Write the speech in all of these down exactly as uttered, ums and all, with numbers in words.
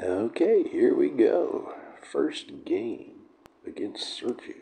Okay, here we go. First game against Sergio.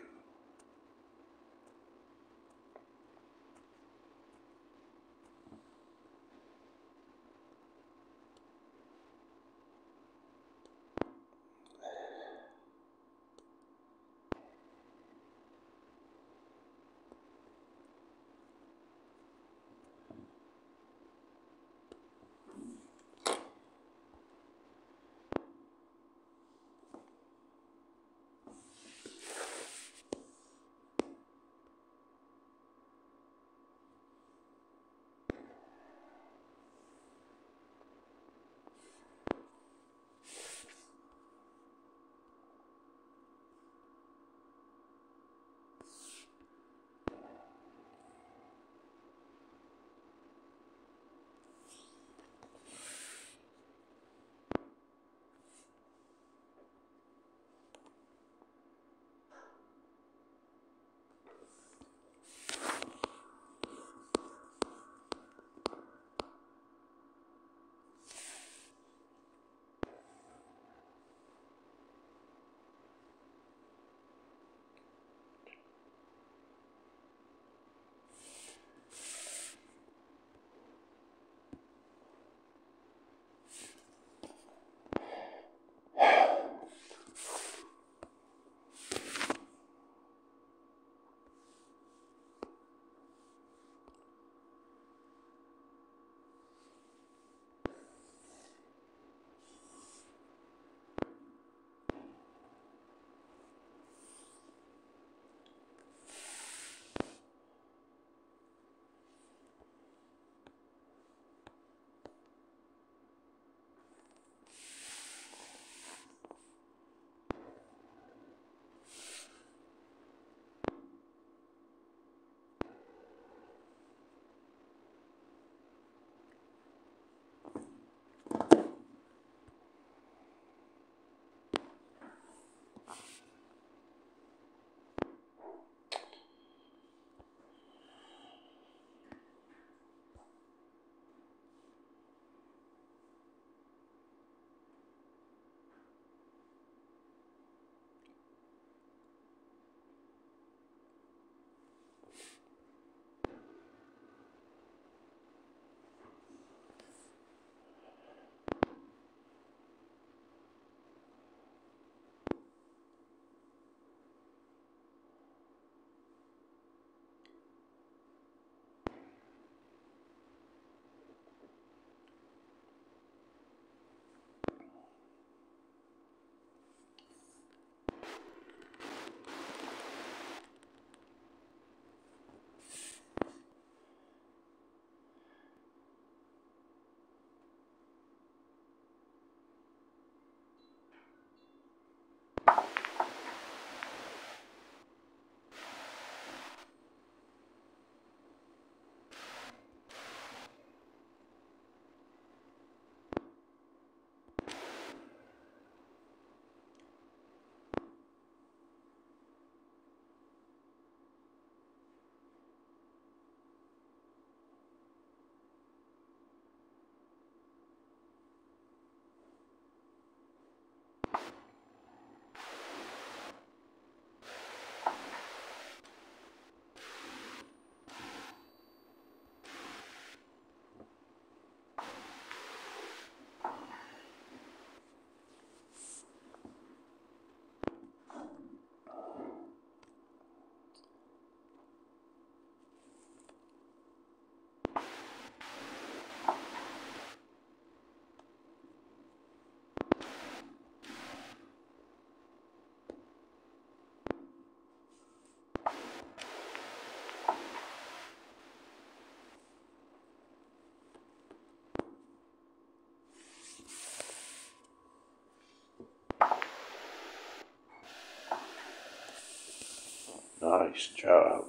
Nice job.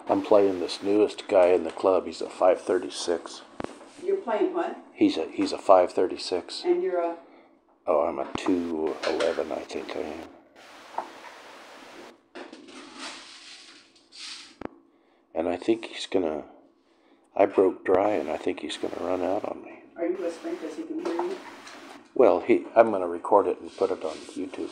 I'm playing this newest guy in the club. He's a five thirty-six. You're playing what? He's a he's a five thirty-six. And you're a... Oh, I'm a two eleven, I think I am. And I think he's gonna... I broke dry, and I think he's gonna run out on me. Are you whispering because he can hear you? Well, he I'm gonna record it and put it on YouTube.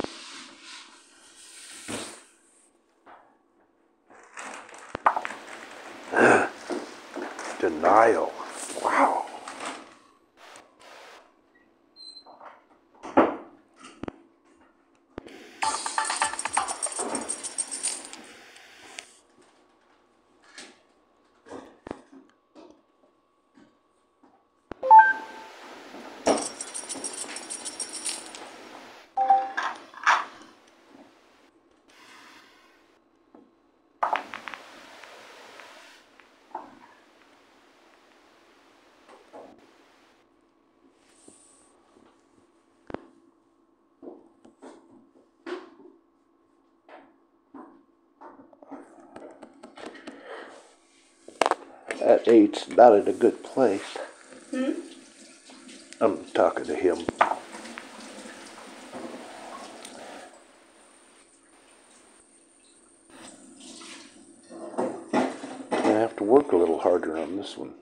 Denial. Wow. That eight's not in a good place. Hmm? I'm talking to him. I have to work a little harder on this one.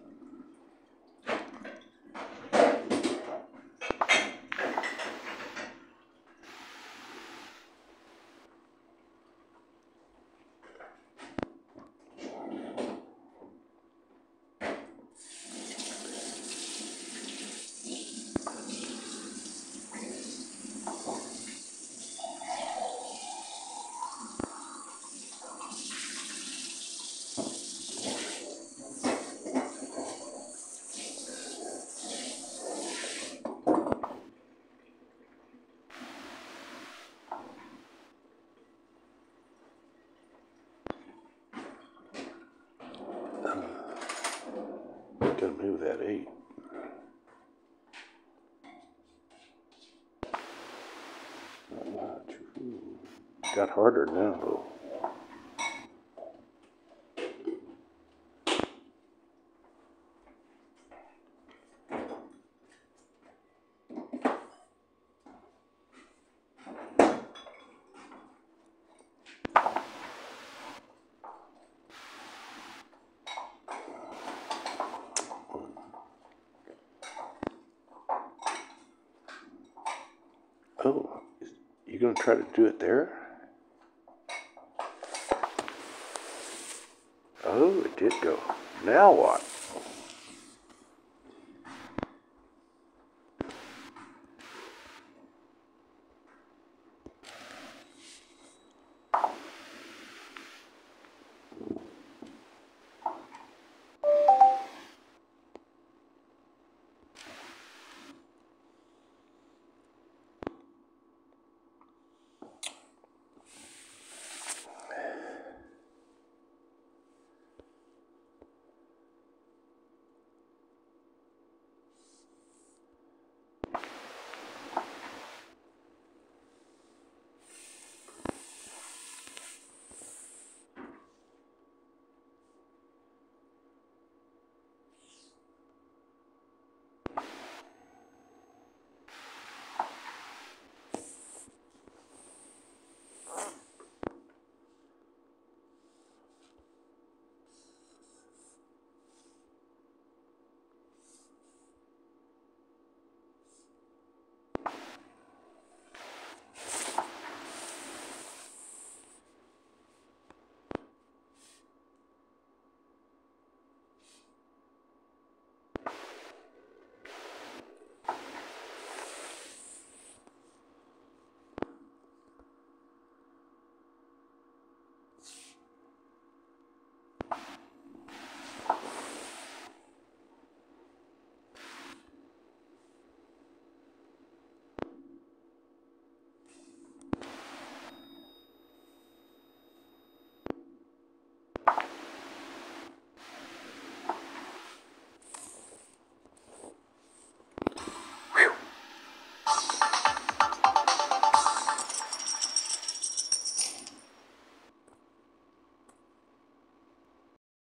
Gotta move that eight. Not much. Ooh. Got harder now, though. Oh, you gonna try to do it there? Oh, it did go. Now what?